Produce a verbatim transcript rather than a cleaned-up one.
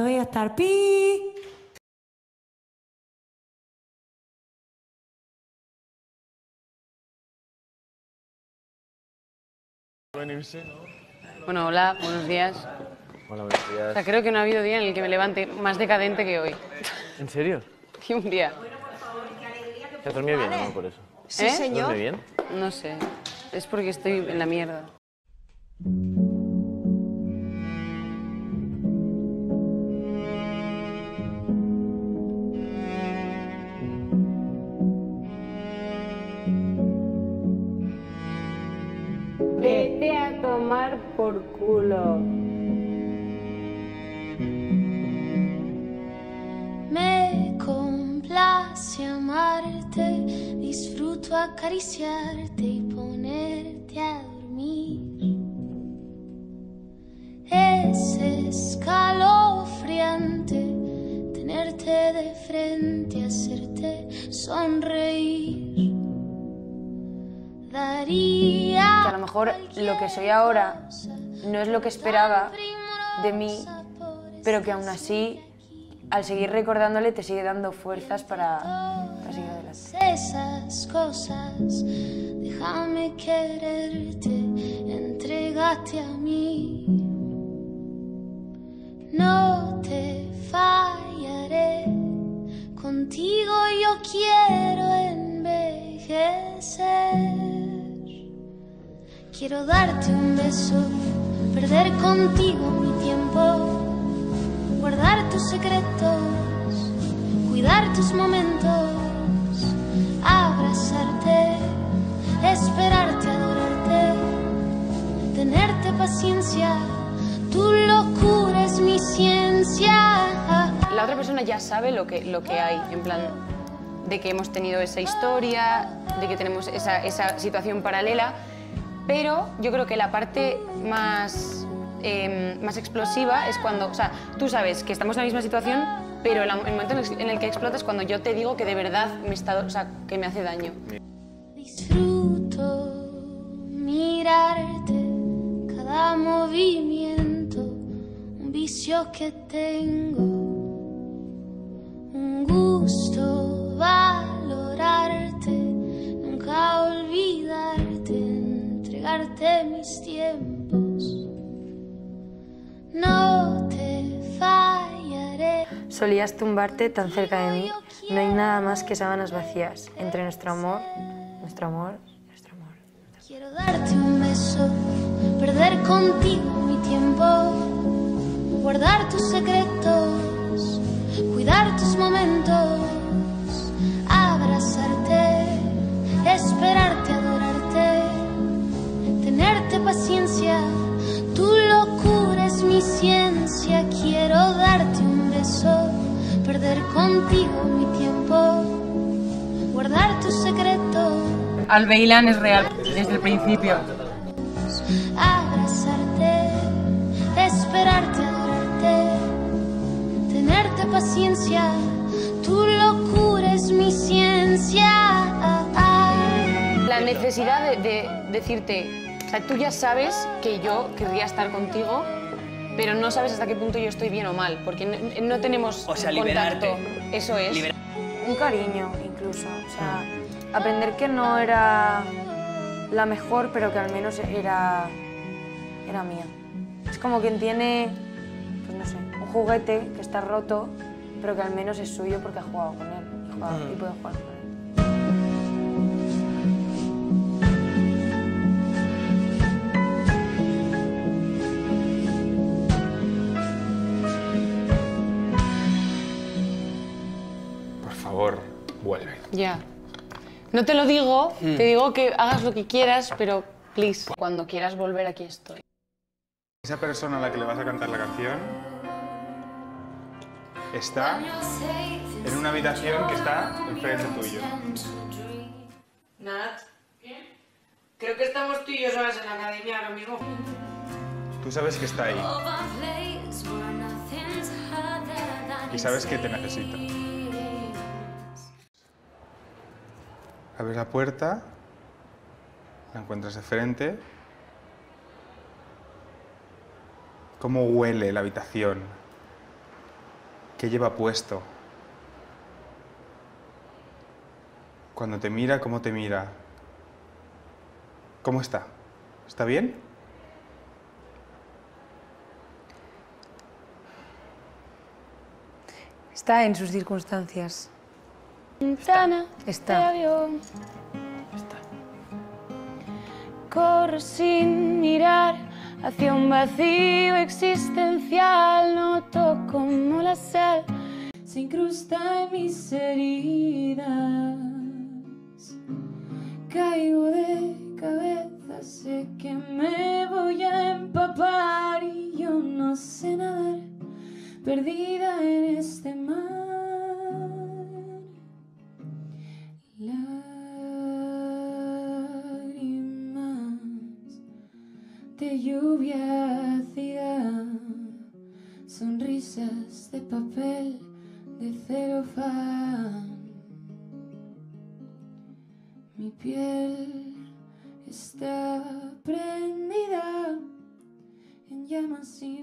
voy a estar pi. Venirse, ¿no? Bueno, hola, buenos días. Hola, buenos días. O sea, creo que no ha habido día en el que me levante más decadente que hoy. ¿En serio? Y un día. ¿Te has dormido bien o no por eso? Sí, ¿Eh? señor. ¿Te has dormido bien? No sé. Es porque estoy en la mierda. Vete a tomar por culo. Me complace amarte, disfruto acariciarte y ponerte a dormir. Es escalofriante tenerte de frente, hacerte sonreír. Daría Que a lo mejor lo que soy ahora no es lo que esperaba de mí, pero que aún así, al seguir recordándole, te sigue dando fuerzas para, para seguir adelante. esas cosas, déjame quererte, entrégate a mí. No te fallaré, contigo yo quiero envejecer. Quiero darte un beso, perder contigo mi tiempo, guardar tus secretos, cuidar tus momentos, abrazarte, esperarte, adorarte, tenerte paciencia, tu locura es mi ciencia. La otra persona ya sabe lo que, lo que hay, en plan, de que hemos tenido esa historia, de que tenemos esa, esa situación paralela, pero yo creo que la parte más, eh, más explosiva es cuando, o sea, tú sabes que estamos en la misma situación, pero el, el momento en el, en el que explota es cuando yo te digo que de verdad me, está, o sea, que me hace daño. Disfruto mirarte, cada movimiento, un vicio que tengo, un gusto valorarte, nunca olvidarte, entregarte mis tiempos, no te fallaré. Solías tumbarte tan cerca de mí, no hay nada más que sábanas vacías entre nuestro amor, nuestro amor, nuestro amor. Quiero darte un beso, perder contigo mi tiempo, guardar tus secretos, cuidar tus momentos, abrazarte, esperarte, adorarte, tenerte paciencia, tu locura es mi ciencia. Quiero darte un beso, perder contigo mi tiempo, guardar tus secretos. Albeilán es real desde el principio. Abrazarte, esperarte, adorarte, tenerte paciencia, tu locura es mi ciencia. La necesidad de, de decirte, o sea, tú ya sabes que yo querría estar contigo, pero no sabes hasta qué punto yo estoy bien o mal, porque no, no tenemos O sea, contacto. liberarte. Eso es. Liber- Un cariño, incluso. O sea, aprender que no era la mejor, pero que al menos era, era mía. Es como quien tiene, pues no sé, un juguete que está roto, pero que al menos es suyo porque ha jugado con él y, juega- y puede jugar con él. Por favor, vuelve. Ya. No te lo digo, te digo que hagas lo que quieras, pero please, cuando quieras volver aquí estoy. Esa persona a la que le vas a cantar la canción está en una habitación que está enfrente tuyo. Nat, creo que estamos tú y yo solas en la academia ahora mismo. Tú sabes que está ahí y sabes que te necesita. Abres la puerta, la encuentras de frente. ¿Cómo huele la habitación? ¿Qué lleva puesto? Cuando te mira, ¿cómo te mira? ¿Cómo está? ¿Está bien? Está en sus circunstancias. Ventana Está. de avión. Corro sin mirar hacia un vacío existencial. Noto como la sal se incrusta en mis heridas. Caigo de cabeza, sé que me voy a empapar y yo no sé nadar, perdida en este mar. Lágrimas de lluvia ácida, sonrisas de papel de celofán. Mi piel está prendida en llamas sin